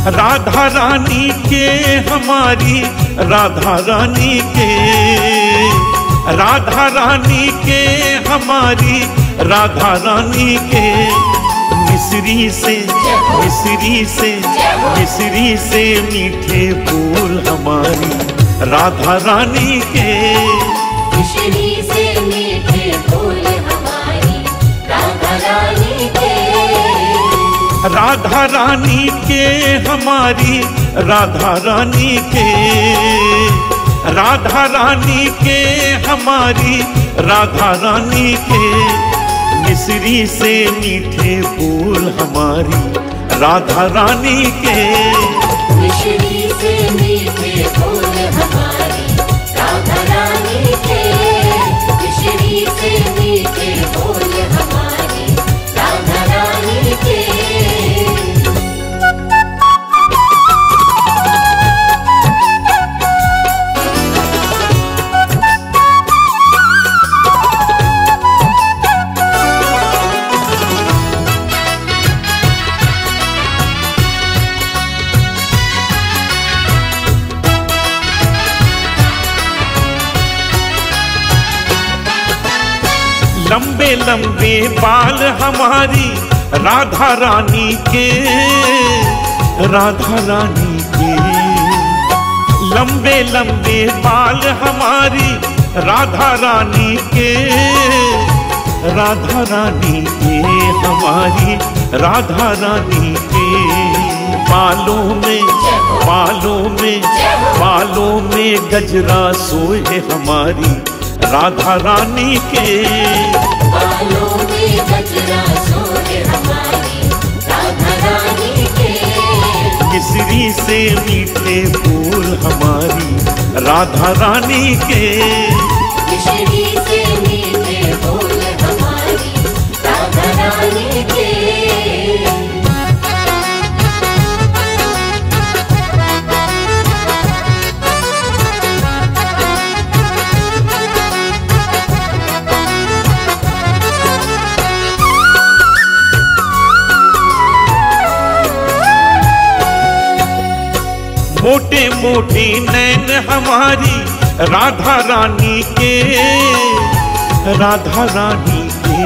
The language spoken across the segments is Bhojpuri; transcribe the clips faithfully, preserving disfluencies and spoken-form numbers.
राधा रानी के हमारी राधा रानी के, राधा रानी के हमारी राधा रानी के, मिस्री से मिस्री से मिस्री से मीठे बोल हमारी राधा रानी के, मिस्री से मीठे बोल हमारी राधा रानी के, राधा रानी के हमारी राधा रानी के, राधा रानी के हमारी राधा रानी के, मिस्री से मीठे बोल हमारी राधा रानी के, मिस्री से मीठे बोल हमारी राधा रानी के, मिस्री से मीठे बोल हमारी राधा रानी के। लंबे लंबे बाल हमारी राधा रानी के, राधा रानी के, लंबे लंबे बाल हमारी राधा रानी के, राधा रानी के हमारी राधा रानी के, बालों में बालों में बालों में गजरा सोए हमारी राधा रानी के, बालों में गजरा सोए हमारी राधा रानी के, मिस्री से मीठे बोल हमारी राधा रानी के, मिस्री से मीठे बोल हमारी राधा रानी के। मोटे मोटे नैन हमारी राधा रानी के, राधा रानी के,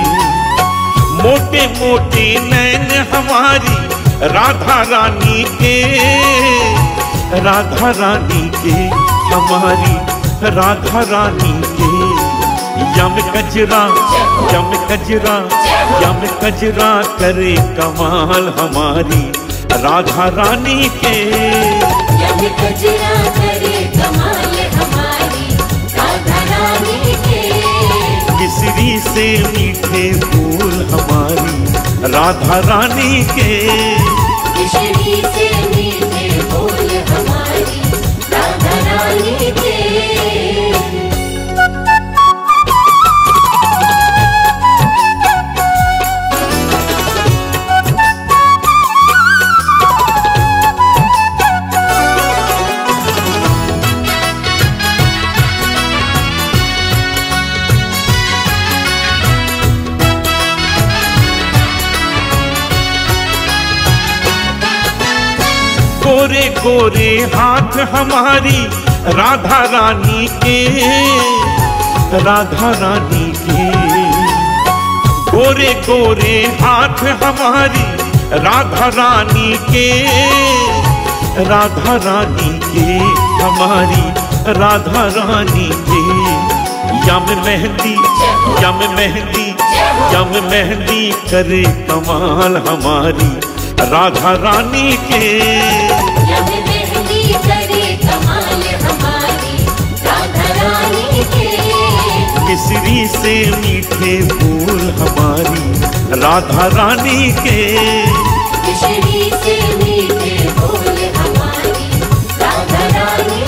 मोटे मोटे नैन हमारी राधा रानी के, राधा रानी के हमारी राधा रानी के, यम कजरा यम कजरा यम कजरा करे कमाल हमारी राधा रानी के, यम कजरा करे कमाल हमारी राधा रानी के, मिस्री से मीठे बोल हमारी राधा रानी के, मिस्री से मीठे बोल हमारी राधा रानी के। गोरे गोरे हाथ हमारी राधा रानी के, राधा रानी के, गोरे गोरे हाथ हमारी राधा रानी के, राधा रानी के हमारी राधा रानी के, यम मेहंदी यम मेहंदी यम मेहंदी करे कमाल हमारी राधा रानी के, यम मेहंदी करे कमाल हमारी राधा रानी के, मिस्री से मीठे बोल हमारी राधा रानी के, मिस्री से मीठे बोल हमारी राधा रानी